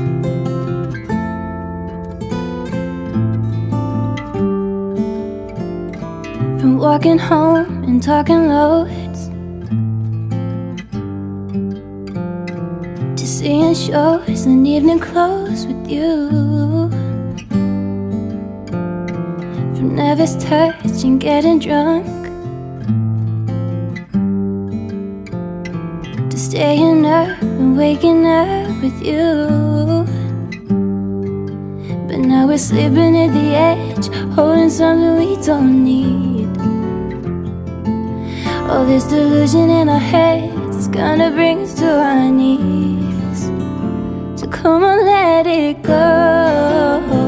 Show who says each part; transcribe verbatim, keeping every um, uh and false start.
Speaker 1: From walking home and talking loads to seeing shows and evening clothes with you, from nervous touch and getting drunk to staying up and waking up with you. But now we're sleeping at the edge, holding something we don't need. All this delusion in our heads is gonna bring us to our knees. So come on, let it go.